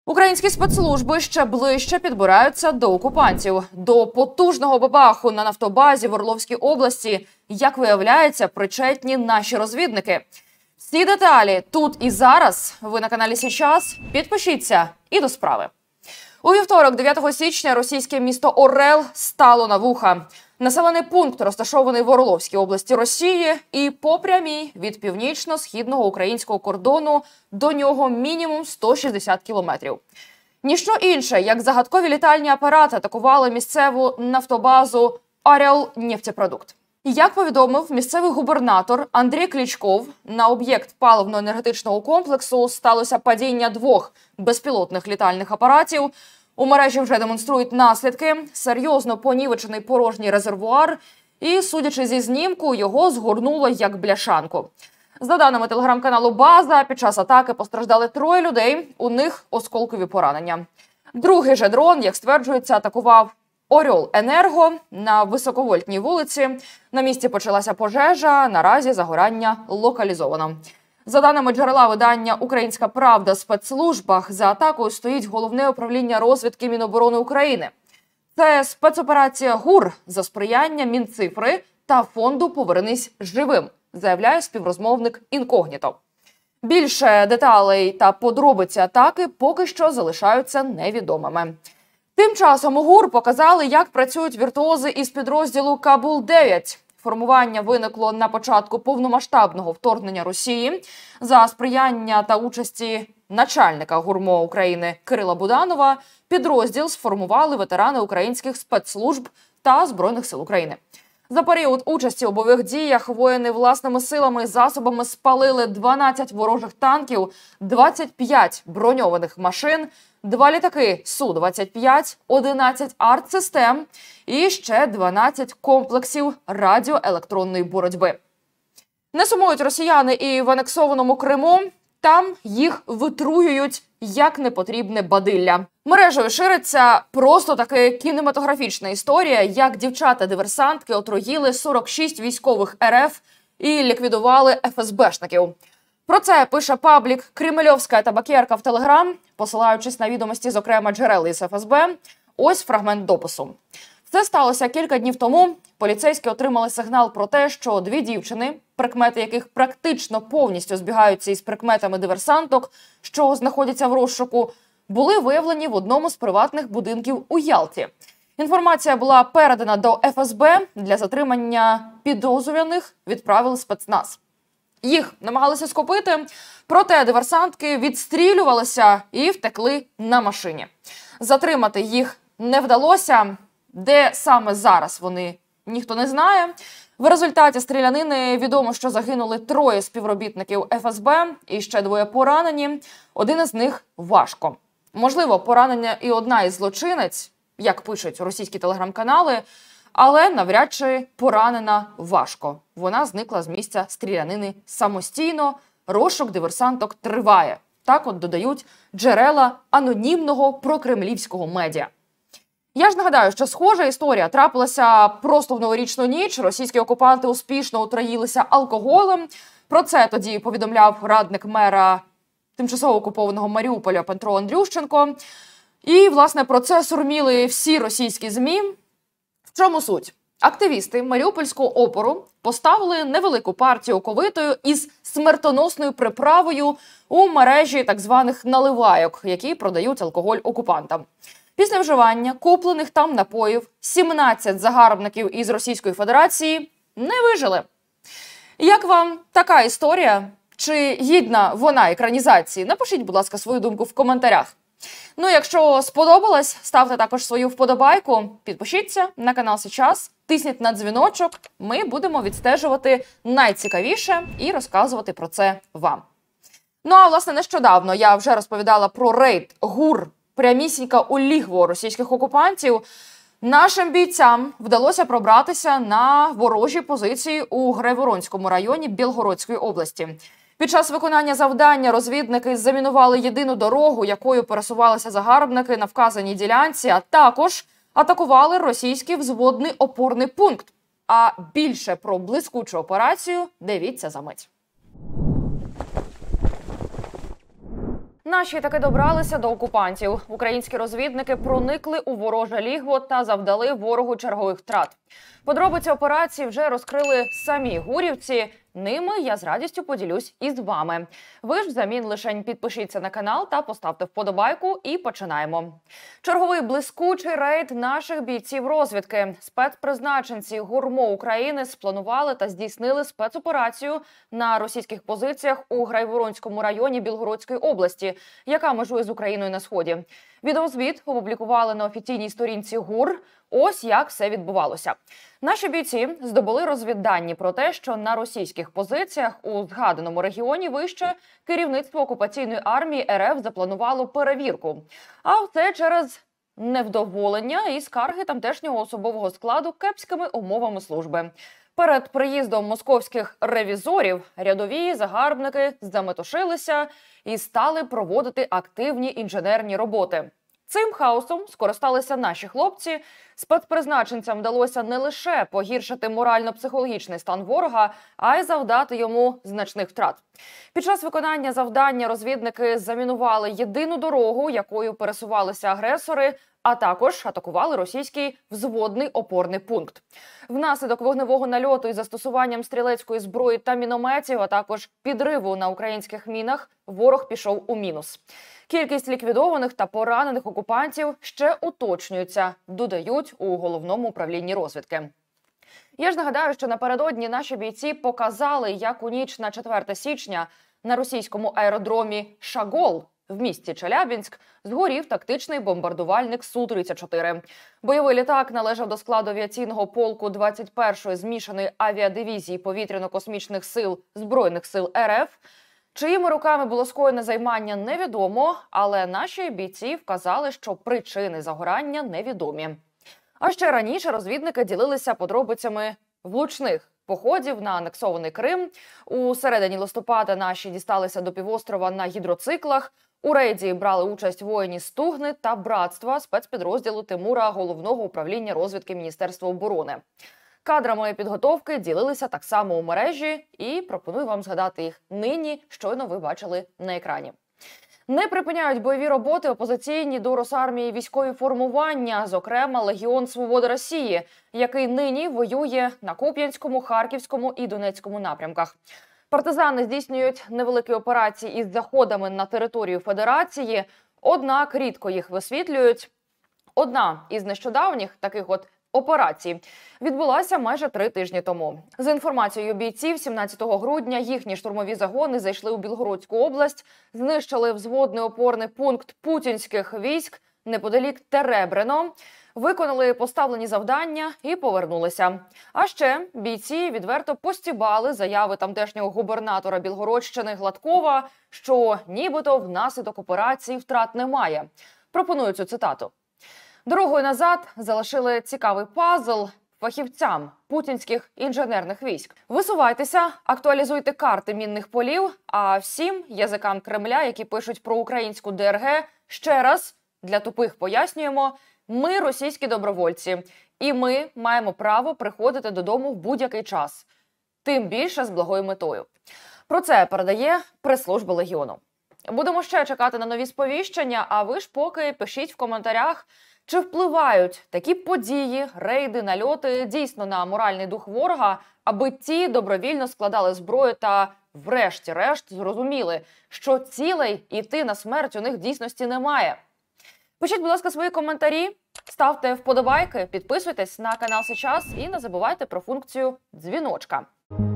Українські спецслужби ще ближче підбираються до окупантів. До потужного бабаху на нафтобазі в Орловській області, як виявляється, причетні наші розвідники. Всі деталі тут і зараз. Ви на каналі Сейчас. Підпишіться і до справи. У вівторок, 9 січня, російське місто Орел стало на вуха. Населений пункт розташований в Орловській області Росії і по прямій від північно-східного українського кордону до нього мінімум 160 кілометрів. Ніщо інше, як загадкові літальні апарати атакували місцеву нафтобазу «Орел-нефтепродукт». Як повідомив місцевий губернатор Андрій Кличков, на об'єкт паливно-енергетичного комплексу сталося падіння двох безпілотних літальних апаратів. У мережі вже демонструють наслідки. Серйозно понівечений порожній резервуар і, судячи зі знімку, його згорнуло як бляшанку. За даними телеграм-каналу «База», під час атаки постраждали 3 людей, у них осколкові поранення. Другий же дрон, як стверджується, атакував «Орел-Енерго» на Високовольтній вулиці. На місці почалася пожежа, наразі загорання локалізовано. За даними джерела видання «Українська правда» спецслужбах, за атакою стоїть Головне управління розвідки Міноборони України. Це спецоперація ГУР за сприяння Мінцифри та фонду «Повернись живим», заявляє співрозмовник інкогніто. Більше деталей та подробиці атаки поки що залишаються невідомими. Тим часом у ГУР показали, як працюють віртуози із підрозділу «Кабул-9». Формування виникло на початку повномасштабного вторгнення Росії. За сприяння та участі начальника ГУРМО України Кирила Буданова підрозділ сформували ветерани українських спецслужб та Збройних сил України. За період участі у бойових діях воїни власними силами і засобами спалили 12 ворожих танків, 25 броньованих машин, 2 літаки Су-25, 11 артсистем і ще 12 комплексів радіоелектронної боротьби. Не сумують росіяни і в анексованому Криму. Там їх витруюють як непотрібне бадилля. Мережею шириться просто таки кінематографічна історія, як дівчата-диверсантки отруїли 46 військових РФ і ліквідували ФСБшників. Про це пише паблік «Кремльовська табакерка» в Телеграм, посилаючись на відомості, зокрема, джерел із ФСБ. Ось фрагмент допису. Це сталося кілька днів тому. Поліцейські отримали сигнал про те, що 2 дівчини, прикмети яких практично повністю збігаються із прикметами диверсанток, що знаходяться в розшуку, були виявлені в одному з приватних будинків у Ялті. Інформація була передана до ФСБ, для затримання підозрюваних відправили спецназ. Їх намагалися схопити, проте диверсантки відстрілювалися і втекли на машині. Затримати їх не вдалося. Де саме зараз вони, ніхто не знає. В результаті стрілянини відомо, що загинули 3 співробітників ФСБ і ще 2 поранені. Один із них важко. Можливо, поранення і одна із злочинець, як пишуть російські телеграм-канали, але навряд чи поранена важко. Вона зникла з місця стрілянини самостійно. Розшук диверсанток триває. Так от додають джерела анонімного прокремлівського медіа. Я ж нагадаю, що схожа історія трапилася просто в новорічну ніч. Російські окупанти успішно отруїлися алкоголем. Про це тоді повідомляв радник мера тимчасово окупованого Маріуполя Петро Андрющенко. І, власне, про це сурміли всі російські ЗМІ. В чому суть? Активісти маріупольського опору поставили невелику партію оковитою із смертоносною приправою у мережі так званих наливайок, які продають алкоголь окупантам. Після вживання куплених там напоїв 17 загарбників із Російської Федерації не вижили. Як вам така історія? Чи гідна вона екранізації? Напишіть, будь ласка, свою думку в коментарях. Ну, якщо сподобалось, ставте також свою вподобайку, підпишіться на канал Сейчас, тисніть на дзвіночок, ми будемо відстежувати найцікавіше і розказувати про це вам. Ну, а, власне, нещодавно я вже розповідала про рейд ГУР прямісінько у лігво російських окупантів. Нашим бійцям вдалося пробратися на ворожі позиції у Грайворонському районі Білгородської області. Під час виконання завдання розвідники замінували єдину дорогу, якою пересувалися загарбники на вказаній ділянці, а також атакували російський взводний опорний пункт. А більше про блискучу операцію дивіться за мить. Наші таки добралися до окупантів. Українські розвідники проникли у вороже лігво та завдали ворогу чергових втрат. Подробиці операції вже розкрили самі гурівці. Ними я з радістю поділюсь із вами. Ви ж взамін лишень підпишіться на канал та поставте вподобайку і починаємо. Черговий блискучий рейд наших бійців розвідки. Спецпризначенці ГУРМО України спланували та здійснили спецоперацію на російських позиціях у Грайворонському районі Білгородської області, яка межує з Україною на сході. Відеозвіт опублікували на офіційній сторінці ГУР. Ось як все відбувалося. Наші бійці здобули розвіддані про те, що на російських позиціях у згаданому регіоні вище керівництво окупаційної армії РФ запланувало перевірку. А все через невдоволення і скарги тамтешнього особового складу кепськими умовами служби. Перед приїздом московських ревізорів рядові загарбники заметушилися і стали проводити активні інженерні роботи. Цим хаосом скористалися наші хлопці. Спецпризначенцям вдалося не лише погіршити морально-психологічний стан ворога, а й завдати йому значних втрат. Під час виконання завдання розвідники замінували єдину дорогу, якою пересувалися агресори, а також атакували російський взводний опорний пункт. Внаслідок вогневого нальоту із застосуванням стрілецької зброї та мінометів, а також підриву на українських мінах, ворог пішов у мінус. Кількість ліквідованих та поранених окупантів ще уточнюється, додають у головному управлінні розвідки. Я ж нагадаю, що напередодні наші бійці показали, як у ніч на 4 січня на російському аеродромі Шагол в місті Челябінськ згорів тактичний бомбардувальник Су-34. Бойовий літак належав до складу авіаційного полку 21-ї змішаної авіадивізії повітряно-космічних сил Збройних сил РФ. Чиїми руками було скоєне займання, невідомо, але наші бійці вказали, що причини загорання невідомі. А ще раніше розвідники ділилися подробицями влучних походів на анексований Крим. У середині листопада наші дісталися до півострова на гідроциклах. У рейді брали участь воїни Стугни та Братства спецпідрозділу Тимура Головного управління розвідки Міністерства оборони. Кадрами підготовки ділилися так само у мережі і пропоную вам згадати їх нині, щойно ви бачили на екрані. Не припиняють бойові роботи опозиційні до Росармії військові формування, зокрема Легіон Свободи Росії, який нині воює на Куп'янському, Харківському і Донецькому напрямках. Партизани здійснюють невеликі операції із заходами на територію Федерації, однак рідко їх висвітлюють. Одна із нещодавніх таких операцій відбулася майже 3 тижні тому. За інформацією бійців, 17 грудня їхні штурмові загони зайшли у Білгородську область, знищили взводний опорний пункт путінських військ неподалік Теребрено, виконали поставлені завдання і повернулися. А ще бійці відверто постібали заяви тамтешнього губернатора Білгородщини Гладкова, що нібито внаслідок операції втрат немає. Пропоную цю цитату. Дорогою назад залишили цікавий пазл фахівцям путінських інженерних військ. Висувайтеся, актуалізуйте карти мінних полів, а всім язикам Кремля, які пишуть про українську ДРГ, ще раз для тупих пояснюємо, ми російські добровольці, і ми маємо право приходити додому в будь-який час. Тим більше з благою метою. Про це передає прес-служба Легіону. Будемо ще чекати на нові сповіщення, а ви ж поки пишіть в коментарях, чи впливають такі події, рейди, нальоти дійсно на моральний дух ворога, аби ті добровільно складали зброю та врешті-решт зрозуміли, що цілей іти на смерть у них в дійсності немає. Пишіть, будь ласка, свої коментарі, ставте вподобайки, підписуйтесь на канал сейчас і не забувайте про функцію дзвіночка.